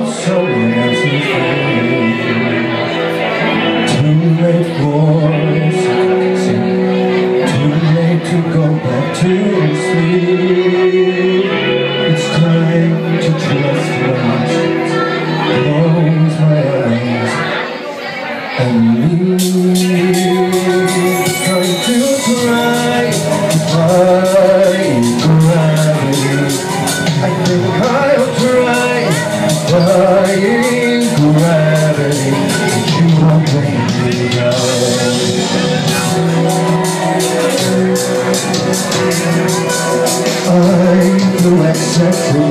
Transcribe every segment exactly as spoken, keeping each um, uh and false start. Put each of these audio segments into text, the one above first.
so many answers for you. Too late for secrecy, too late to go back to sleep. It's time to trust my eyes, close my eyes and leave. Time to try, defying gravity. I think I'll try, defying gravity, but you won't bring me down. I will accept you.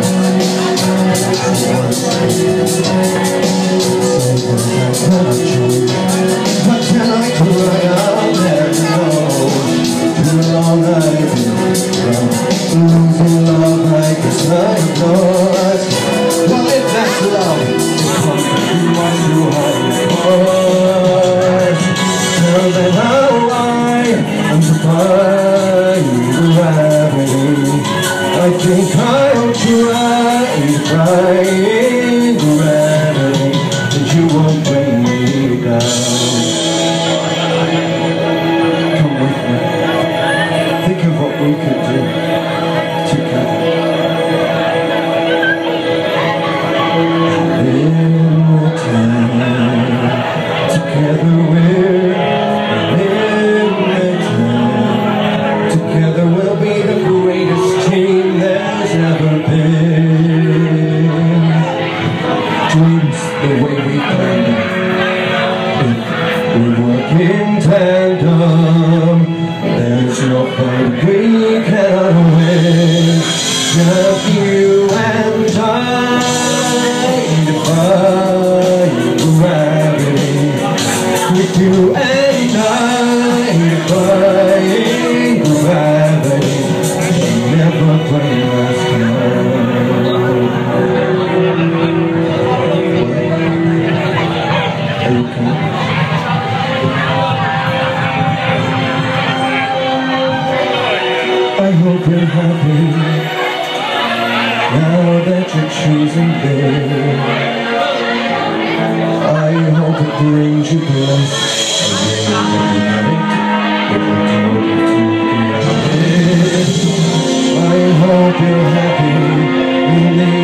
What can I try? I'll never know. Too long I've been losing love like this. I know. Well, if that's love, come you want to hold on. Tell them how I am defying gravity. I think I'll try defying gravity, and you won't bring me down. Come with me. Think of what we could do together. Together we're in the time. Together we'll be the greatest team there's ever been. Dreams the way we planned them. If we work in tandem, there's no fight we cannot win. Just you and I, defying gravity. With you and I, defying gravity, never bring us down. Are you coming? I hope you're happy now that you're choosing this. I hope it brings you bliss. I hope you're happy in the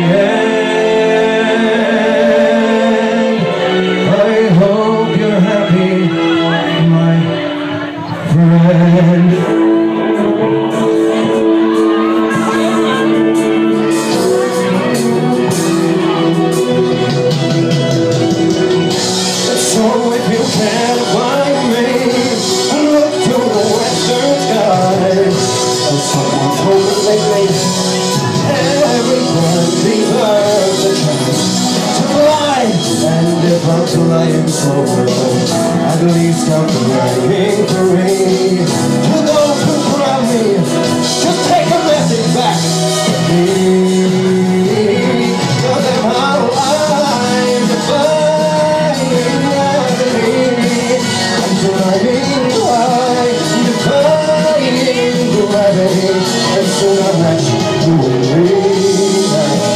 end. I hope you're happy, my friend. Someone told me lately, everyone deserves a chance to fly. And if I'm flying solo, at least I'm flying free. To those who crown me, just take a message back to me. Tell them how I'm defying gravity. I'm flying high, defying gravity, and soon I'll let you leave.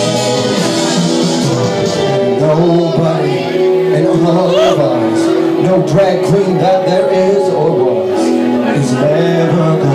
Nobody in all of us, no drag queen that there is or was, is ever gonna